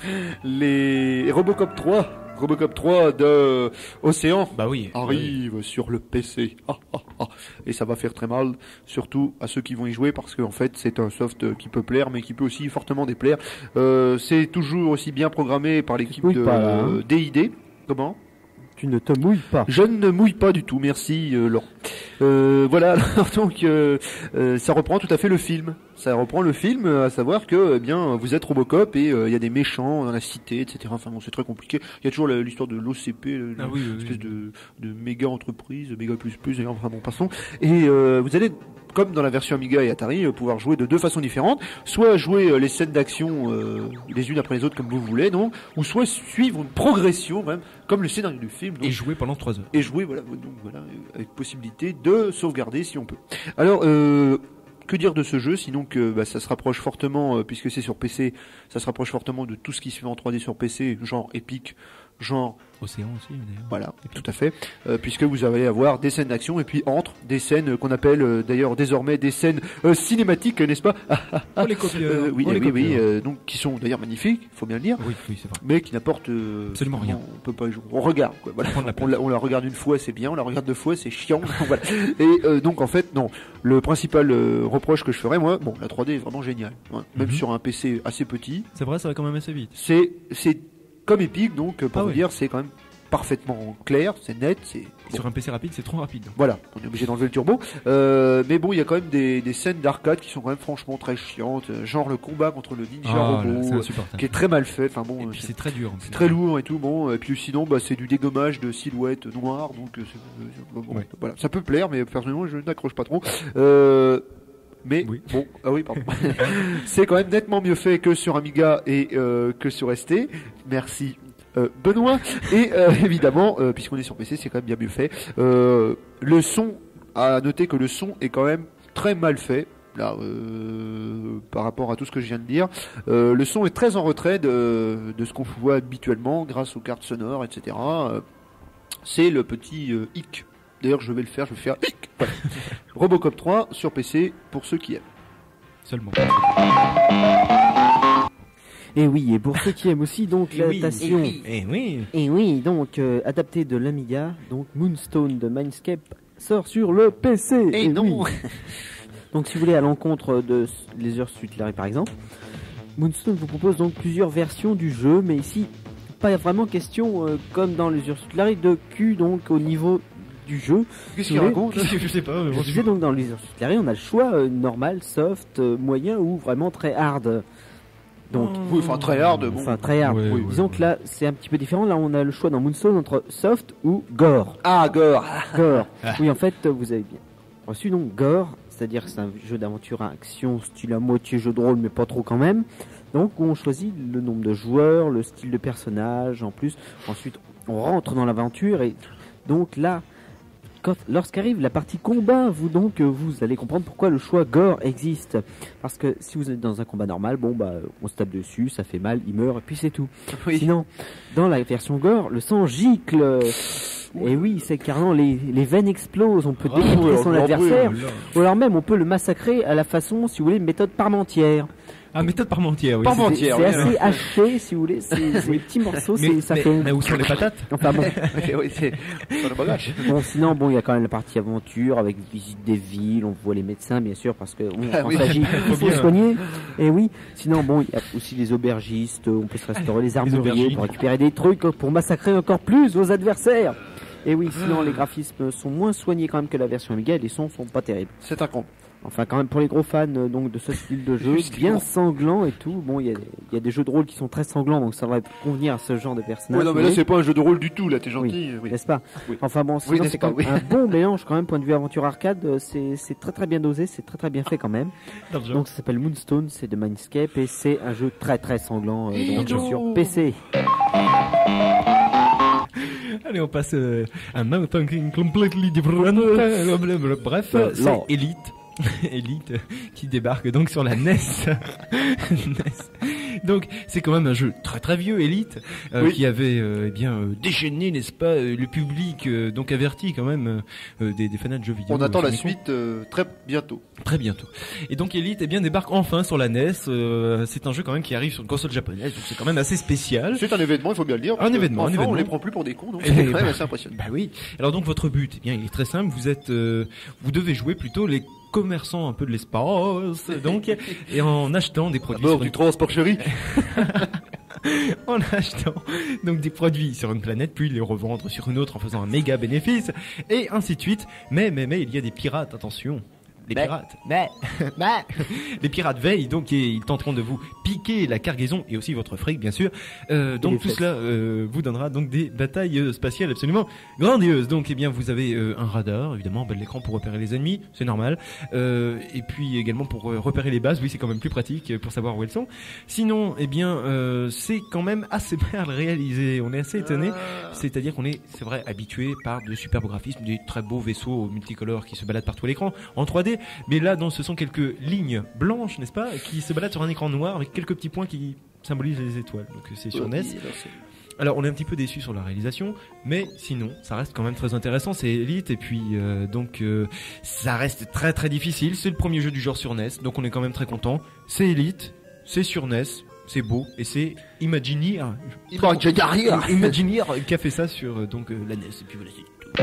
Les Robocop trois, Robocop trois de Océan Bah oui. arrive oui. sur le P C. Ah, ah, ah. Et ça va faire très mal, surtout à ceux qui vont y jouer, parce qu'en fait c'est un soft qui peut plaire, mais qui peut aussi fortement déplaire. Euh, c'est toujours aussi bien programmé par l'équipe Oui, de pas là, hein. euh, D I D. Comment ? Tu ne te mouilles pas. Je ne mouille pas du tout, merci euh, Laurent. Euh, voilà, alors, donc euh, euh, ça reprend tout à fait le film. Ça reprend le film, euh, à savoir que eh bien vous êtes Robocop et il euh, y a des méchants dans la cité, et cetera. Enfin bon, c'est très compliqué. Il y a toujours la- l'histoire de l'O C P, euh, Ah oui, oui, espèce oui. de, de méga entreprise, méga plus plus, et enfin bon, passons. Et euh, vous allez, comme dans la version Amiga et Atari, euh, pouvoir jouer de deux façons différentes. Soit jouer euh, les scènes d'action euh, les unes après les autres comme vous voulez, donc, ou soit suivre une progression, même, comme le scénario du film. donc, Et jouer pendant trois heures. et jouer, voilà, donc voilà, avec possibilité de sauvegarder si on peut. Alors, euh, que dire de ce jeu, sinon que bah, ça se rapproche fortement, euh, puisque c'est sur P C, ça se rapproche fortement de tout ce qui se fait en trois D sur P C, genre Epic, genre Océan aussi, d'ailleurs. voilà, tout à fait, euh, puisque vous allez avoir des scènes d'action et puis entre des scènes euh, qu'on appelle euh, d'ailleurs désormais des scènes euh, cinématiques, n'est-ce pas? Oh les copieurs. Euh, Oui, Oh, eh les oui, oui, copieurs. euh, donc qui sont d'ailleurs magnifiques, faut bien le dire, Oui, oui, c'est vrai. mais qui n'apportent euh, Absolument rien. On peut pas y jouer. On regarde, quoi. Voilà. Prendre la On la, on la regarde une fois, c'est bien. On la regarde deux fois, c'est chiant. Voilà. Et euh, donc en fait, non. Le principal euh, reproche que je ferais, moi, bon, la trois D est vraiment géniale. hein. Même Mhm. sur un P C assez petit, C'est vrai, ça va quand même assez vite. c'est c'est comme Epic, donc euh, pour Ah vous ouais. dire, c'est quand même parfaitement clair, c'est net, c'est bon. Sur un P C rapide, c'est trop rapide. Voilà, on est obligé d'enlever le turbo. Euh, mais bon, il y a quand même des, des scènes d'arcade qui sont quand même franchement très chiantes, euh, genre le combat contre le ninja Ah, là, robot, c'est euh, insupportable. qui est très mal fait. Enfin bon, Et euh, puis c'est- c'est très dur. en c'est plus. très lourd et tout, bon, et puis sinon, bah, c'est du dégommage de silhouettes noires, donc euh, c'est- euh, bon, Ouais. voilà, ça peut plaire, mais personnellement, je n'accroche pas trop. Euh, mais Oui. bon, ah oui, pardon. C'est quand même nettement mieux fait que sur Amiga et euh, que sur S T. Merci. Euh, Benoît et euh, évidemment euh, puisqu'on est sur P C c'est quand même bien mieux fait. Euh, le son, à noter que le son est quand même très mal fait là euh, par rapport à tout ce que je viens de dire. Euh, le son est très en retrait de, de ce qu'on voit habituellement grâce aux cartes sonores, et cetera. Euh, c'est le petit euh, hic. D'ailleurs je vais le faire, je vais faire hic. Voilà. Robocop trois sur P C pour ceux qui aiment. Seulement. Et oui, et pour ceux qui aiment aussi donc Eh oui, l'adaptation. Eh oui. Et oui, donc euh, adapté de l'Amiga, donc Moonstone de Mindscape sort sur le P C. Et non. oui. Donc si vous voulez à l'encontre de s- les heures Sutler par exemple, Moonstone vous propose donc plusieurs versions du jeu, mais ici pas vraiment question euh, comme dans les heures Sutler de cul donc au niveau du jeu. Qu'est-ce Si qu'il vous raconte voulez, Je sais pas. mais Je bon, disais donc dans les heures Sutler, on a le choix euh, normal, soft, euh, moyen ou vraiment très hard. Donc Oui, enfin très hard. Bon. enfin très hard. Ouais, ouais, Disons ouais. que là c'est un petit peu différent. Là on a le choix dans Moonstone entre soft ou gore. Ah gore. Gore. Oui, en fait, vous avez bien reçu donc Gore, c'est-à-dire que c'est un jeu d'aventure à action, style à moitié jeu de rôle, mais pas trop quand même. Donc, où on choisit le nombre de joueurs, le style de personnage, en plus. Ensuite, on rentre dans l'aventure et donc là, quand, lorsqu'arrive la partie combat, vous donc, euh, vous allez comprendre pourquoi le choix Gore existe. Parce que si vous êtes dans un combat normal, bon bah, on se tape dessus, ça fait mal, il meurt et puis c'est tout. Oui. Sinon, dans la version Gore, le sang gicle. Et oui, c'est carrément les, les veines explosent, on peut Ah, découper ouais, son on adversaire, brûle. ou alors même on peut le massacrer à la façon, si vous voulez, méthode parmentière. Ah, méthode parmentière, oui. Parmentière. C'est Entière, c'est oui. assez haché, si vous voulez, c'est c'est des petits morceaux, Mais, c'est- ça mais- fait... mais où sont les patates? Enfin bon, oui, c'est dans le bagage. bon, sinon, bon, il y a quand même la partie aventure, avec visite des villes, on voit les médecins, bien sûr, parce que bon, Ah quand oui. il s'agit, il faut bien. soigner, et oui, sinon, bon, il y a aussi les aubergistes, on peut se restaurer, les armuriers, aubergines. pour récupérer des trucs, pour massacrer encore plus vos adversaires. Et oui, sinon les graphismes sont moins soignés quand même que la version Amiga et les sons sont pas terribles. C'est un con. Enfin quand même pour les gros fans euh, donc de ce style de jeu, Justement. bien sanglant et tout. Bon, il y a, il y a des jeux de rôle qui sont très sanglants donc ça va convenir à ce genre de personnage. Ouais, non, mais là, c'est pas un jeu de rôle du tout, là, t'es gentil. Oui. N'est-ce pas Oui. Enfin bon, sinon n'est-ce c'est pas, quand même oui. un bon mélange quand même point de vue aventure arcade. euh, C'est c'est très très bien dosé, c'est très très bien fait quand même. Donc ça s'appelle Moonstone, c'est de Mindscape et c'est un jeu très très sanglant euh, donc, non. sur P C. Allez, on passe euh, à Now Thinking Completely Different. Euh, blablabla. Bref, Euh, c'est non. Elite. Elite euh, qui débarque donc sur la N E S. N E S. Donc c'est quand même un jeu très très vieux, Elite, euh, Oui. qui avait euh, eh bien euh, déchaîné, n'est-ce pas, euh, le public, euh, donc averti quand même euh, des, des fans de jeux vidéo. On attend euh, la sur Micro. suite euh, très bientôt. Très bientôt. Et donc Elite eh bien débarque enfin sur la N E S. Euh, c'est un jeu quand même qui arrive sur une console japonaise, donc c'est quand même assez spécial. C'est un événement, il faut bien le dire. parce Un que, événement, un enfin, événement. On les prend plus pour des cons, donc Eh c'est ben, quand même assez impressionnant. Bah oui. Alors donc votre but, eh bien il est très simple. Vous êtes, euh, vous devez jouer plutôt les commerçants un peu de l'espace, donc, et en achetant des À produits bord sur du une- transport chéri. en achetant donc des produits sur une planète, puis les revendre sur une autre en faisant un méga bénéfice, et ainsi de suite. Mais mais mais il y a des pirates, attention. Les Mais- pirates. Les pirates veillent donc et ils tenteront de vous piquer la cargaison et aussi votre fric bien sûr. Euh, les donc tout fesses. cela euh, vous donnera donc des batailles euh, spatiales absolument grandieuses. Donc eh bien vous avez euh, un radar évidemment en bas de l'écran pour repérer les ennemis, c'est normal. Euh, et puis également pour euh, repérer les bases, oui c'est quand même plus pratique euh, pour savoir où elles sont. Sinon eh bien euh, c'est quand même assez bien réalisé. On est assez étonné. C'est-à-dire qu'on est, c'est vrai, habitué par de superbes graphismes, des très beaux vaisseaux multicolores qui se baladent partout à l'écran en trois D. Mais là, non, ce sont quelques lignes blanches, n'est-ce pas, qui se baladent sur un écran noir avec quelques petits points qui symbolisent les étoiles. Donc c'est sur N E S. Alors on est un petit peu déçu sur la réalisation, mais sinon ça reste quand même très intéressant. C'est Elite et puis euh, donc euh, ça reste très très difficile. C'est le premier jeu du genre sur N E S, donc on est quand même très content. C'est Elite, c'est sur N E S. C'est beau et c'est Imagineer. Imagineer. Imagineer qui a fait ça sur euh, donc euh, la N E S et puis voilà c'est tout.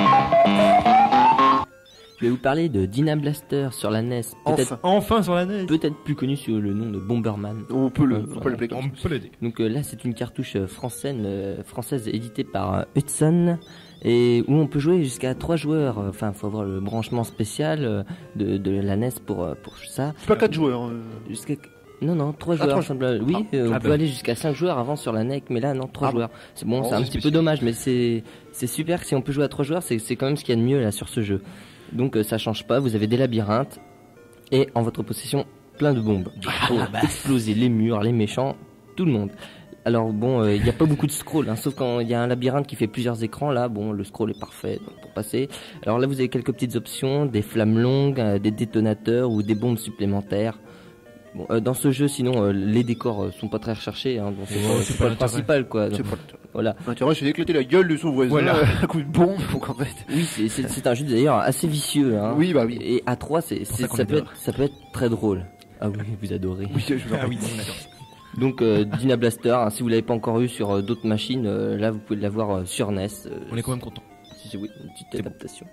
Je vais vous parler de Dyna Blaster sur la N E S, peut-être Enfin. Enfin sur la N E S. peut-être plus connu sous le nom de Bomberman. On peut le, Ouais, on peut l'appeler comme On peut l'aider. Donc euh, là, c'est une cartouche euh, française, euh, française éditée par euh, Hudson et où on peut jouer jusqu'à trois joueurs. Enfin, faut avoir le branchement spécial euh, de, de la N E S pour euh, pour ça. C'est pas quatre joueurs. euh. Jusqu'à non non trois Ah, joueurs. trois semble- Oui, Ah. euh, on Ah peut bah. aller jusqu'à cinq joueurs avant sur la N E C, mais là non trois Ah bon. joueurs. C'est bon, Oh, c'est un c'est petit peu spécial. dommage, mais c'est c'est super que si on peut jouer à trois joueurs, c'est c'est quand même ce qu'il y a de mieux là sur ce jeu. Donc euh, ça change pas. Vous avez des labyrinthes et en votre possession plein de bombes pour exploser les murs, les méchants, tout le monde. Alors bon, il n'y a pas beaucoup de scroll, hein, sauf quand il y a un labyrinthe qui fait plusieurs écrans. Là, bon, le scroll est parfait donc, pour passer. Alors là, vous avez quelques petites options, des flammes longues, euh, des détonateurs ou des bombes supplémentaires. Bon, euh, dans ce jeu, sinon, euh, les décors euh, sont pas très recherchés, hein, donc c'est Oh, pas, c'est c'est pas pas le l'intérêt. principal, quoi. Donc, C'est pas voilà. l'intérêt, c'est d'éclater la gueule de son voisin Voilà. euh, à coup de bombe. Donc en fait. Oui, c'est- c'est c'est un jeu d'ailleurs assez vicieux. Hein. Oui, bah oui. Et à trois, c'est c'est- ça qu'on ça peut adore. être ça peut être très drôle. Ah oui, vous adorez. Oui, je Ah oui, on adore. Donc euh, Dyna Blaster, hein, si vous l'avez pas encore eu sur euh, d'autres machines, euh, là vous pouvez l'avoir euh, sur N E S. euh, On est quand même content. si c'est oui, une petite C'est bon. adaptation.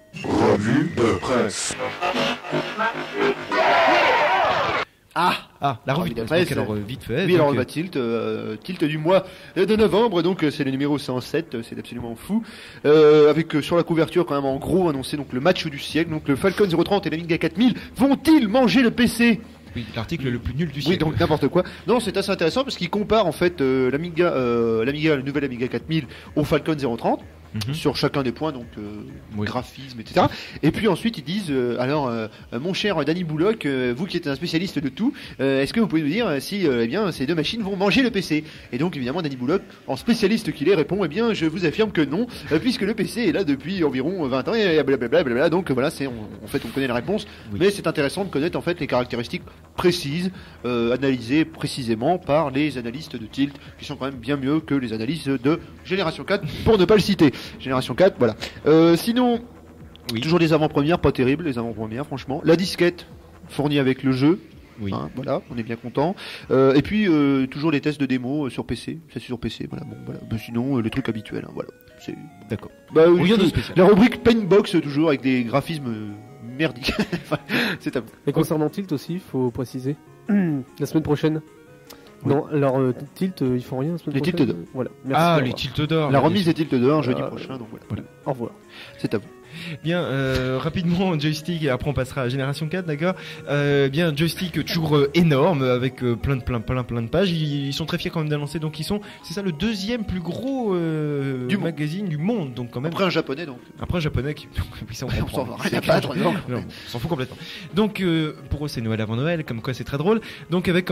Ah. Ah, la revue Revue de de presse. presse. Donc, alors euh, vite fait. Oui, alors donc, on va tilt, euh, tilt du mois de novembre, donc euh, c'est le numéro cent sept, euh, c'est absolument fou. Euh, avec euh, sur la couverture quand même en gros annoncé donc le match du siècle, donc le Falcon zéro trente et l'Amiga quatre mille vont-ils manger le P C? oui, l'article le plus nul du Oui, siècle. donc n'importe quoi. Non, c'est assez intéressant parce qu'il compare en fait euh, l'Amiga, euh, l'Amiga, le nouvel Amiga quatre mille au Falcon zéro trente. Mhm. Sur chacun des points, donc euh, Oui. graphisme, et cetera. Et puis ensuite ils disent, euh, alors euh, mon cher Danny Bullock, euh, vous qui êtes un spécialiste de tout, euh, est-ce que vous pouvez nous dire euh, si euh, eh bien ces deux machines vont manger le P C? Et donc évidemment Danny Bullock, en spécialiste qu'il est, répond, eh bien je vous affirme que non, euh, puisque le P C est là depuis environ vingt ans et blablabla. Blablabla. Donc euh, voilà, c'est on- en fait on connaît la réponse, Oui. mais c'est intéressant de connaître en fait les caractéristiques précises, euh, analysées précisément par les analystes de Tilt, qui sont quand même bien mieux que les analyses de Génération quatre, pour ne pas le citer. Génération quatre, voilà. Euh, sinon, Oui. toujours des avant-premières, pas terribles, les avant-premières, franchement. La disquette fournie avec le jeu, Oui. hein, voilà, on est bien content. Euh, et puis euh, toujours les tests de démo euh, sur P C, ça c'est sur P C, voilà. Bon, voilà. Mais sinon, euh, les trucs habituels, hein, voilà. C'est D'accord. bah, oui, Rien de tout- spécial. la rubrique Paintbox euh, toujours avec des graphismes euh, merdiques. Enfin, c'est à vous. Et concernant Tilt aussi, faut préciser. la semaine prochaine. Oui. Non, alors euh, Tilt, euh, ils font rien la semaine Les prochaine. Tilt d'or. Voilà. Merci. Ah, au les revoir. tilts d'or. La remise des tilts dehors jeudi Euh, prochain, donc voilà. Voilà. Au revoir. C'est à vous. Bien, euh, rapidement, joystick, et après on passera à Génération quatre, d'accord. Euh, bien, joystick toujours euh, énorme, avec euh, plein de plein, plein, plein de pages. Ils, ils sont très fiers quand même d'annoncer, donc ils sont, c'est ça, le deuxième plus gros euh, Du monde. magazine du monde, donc quand même. Après un japonais, donc. Après un japonais qui, oui, ça on On comprend. s'en va rien C'est à clair. battre, non. Non, on s'en fout complètement. Donc euh, pour eux c'est Noël avant Noël, comme quoi c'est très drôle. Donc avec quand même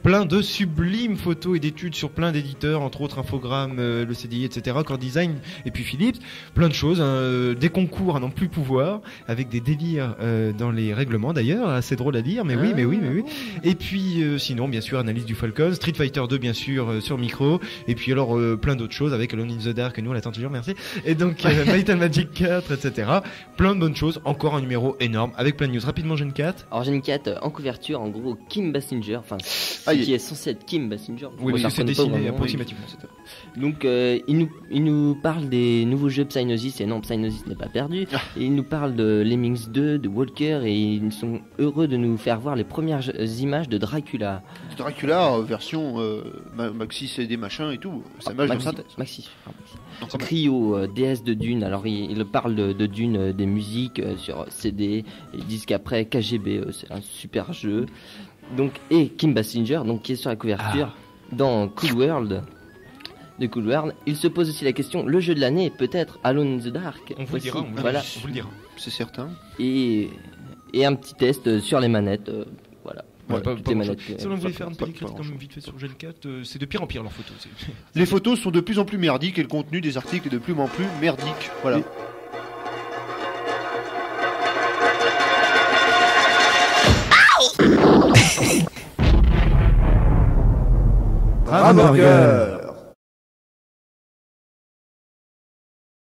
plein de sublimes photos et d'études sur plein d'éditeurs, entre autres Infogrames, euh, le C D I, et cetera, Core Design et puis Philips, plein de choses, hein, euh, des concours à n'en plus pouvoir, avec des délires euh, dans les règlements d'ailleurs, assez drôle à lire, mais oui, mais oui, mais oui. Et puis euh, sinon, bien sûr, analyse du Falcon, Street Fighter deux, bien sûr, euh, sur micro, et puis alors euh, plein d'autres choses avec Alone in the Dark, nous on l'attend toujours, merci. Et donc euh, Might and Magic quatre, et cetera. Plein de bonnes choses, encore un numéro énorme avec plein de news. Rapidement, Gen quatre. Alors Gen quatre euh, en couverture, en gros Kim Basinger, enfin ce Aïe. qui est censé être Kim Basinger. Oui, Moi, parce je que la c'est reconnais pas dessiné vraiment. approximativement. Donc euh, il, nous, il nous parle des nouveaux jeux Psygnosis, et non, Psygnosis n'est pas perdu. Ah. Et il nous parle de Lemmings deux, de Walker, et ils sont heureux de nous faire voir les premières images de Dracula. Dracula, euh, version euh, ma- Maxi C D machin et tout. C'est Ah, image de Maxi, synthèse. Maxi, ah, Maxi. Non, quand même. Cryo, euh, déesse de Dune. Alors il, il parle de, de Dune, euh, des musiques euh, sur C D. Et ils disent qu'après K G B, euh, c'est un super jeu. Donc et Kim Basinger, donc qui est sur la couverture dans Cool World. De Cool World, il se pose aussi la question, le jeu de l'année peut-être Alone in the Dark. On vous le aussi. dira, on vous, Voilà. on vous le dira. C'est certain. Et et un petit test euh, sur les manettes. euh, voilà. Ouais, Voilà, pas- toutes pas les grand-chose. manettes. Si on voulait faire une pas- petite pas critique quand même vite fait sur Gen quatre, euh, c'est de pire en pire leurs photos. c'est- Les photos sont de plus en plus merdiques et le contenu des articles est de plus en plus merdique. Voilà. Et- Hamburger.